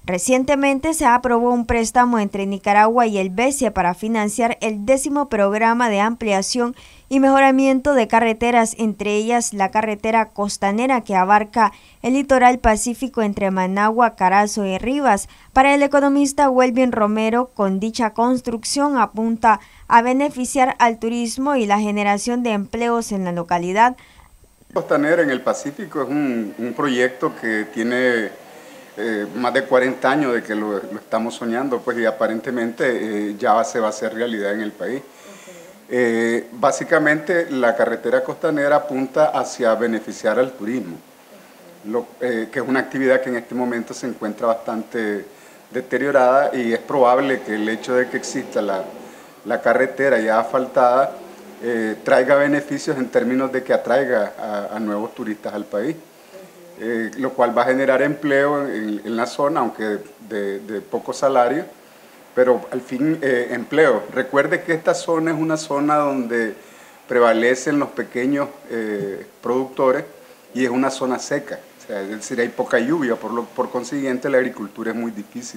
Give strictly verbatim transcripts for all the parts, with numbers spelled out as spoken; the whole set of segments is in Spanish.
Recientemente se aprobó un préstamo entre Nicaragua y el B C E para financiar el décimo programa de ampliación y mejoramiento de carreteras, entre ellas la carretera costanera que abarca el litoral pacífico entre Managua, Carazo y Rivas. Para el economista Welvin Romero, con dicha construcción apunta a beneficiar al turismo y la generación de empleos en la localidad. Costanera en el Pacífico es un, un proyecto que tiene Eh, más de cuarenta años de que lo, lo estamos soñando, pues, y aparentemente eh, ya se va a hacer realidad en el país. Okay. Eh, básicamente la carretera costanera apunta hacia beneficiar al turismo, okay. lo, eh, que es una actividad que en este momento se encuentra bastante deteriorada, y es probable que el hecho de que exista la, la carretera ya asfaltada eh, traiga beneficios en términos de que atraiga a, a nuevos turistas al país. Eh, lo cual va a generar empleo en, en la zona, aunque de, de poco salario, pero al fin eh, empleo. Recuerde que esta zona es una zona donde prevalecen los pequeños eh, productores y es una zona seca, o sea, es decir, hay poca lluvia, por, lo, por consiguiente la agricultura es muy difícil.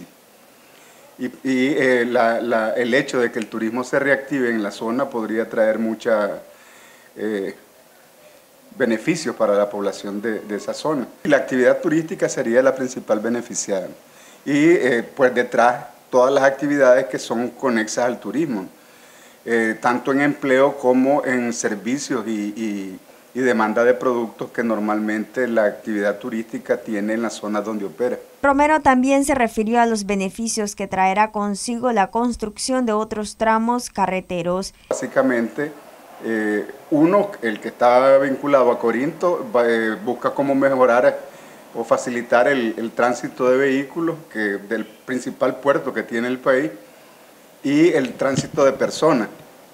Y, y eh, la, la, el hecho de que el turismo se reactive en la zona podría traer mucha eh, beneficios para la población de, de esa zona. La actividad turística sería la principal beneficiada y eh, pues detrás todas las actividades que son conexas al turismo, eh, tanto en empleo como en servicios y, y, y demanda de productos que normalmente la actividad turística tiene en las zonas donde opera. Romero también se refirió a los beneficios que traerá consigo la construcción de otros tramos carreteros. Básicamente, Eh, uno, el que está vinculado a Corinto, va, eh, busca cómo mejorar o facilitar el, el tránsito de vehículos que, del principal puerto que tiene el país, y el tránsito de personas.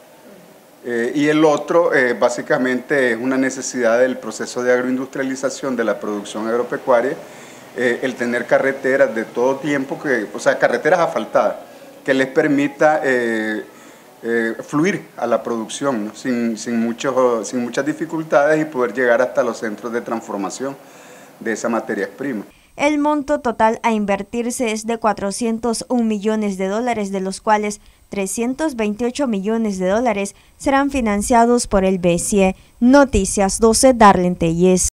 Eh, y el otro, eh, básicamente, es una necesidad del proceso de agroindustrialización de la producción agropecuaria, eh, el tener carreteras de todo tiempo, que, o sea, carreteras asfaltadas, que les permita Eh, Eh, fluir a la producción, ¿no? sin, sin, muchos, sin muchas dificultades, y poder llegar hasta los centros de transformación de esa materia prima. El monto total a invertirse es de cuatrocientos un millones de dólares, de los cuales trescientos veintiocho millones de dólares serán financiados por el B C E. Noticias doce, Darlene Tellez.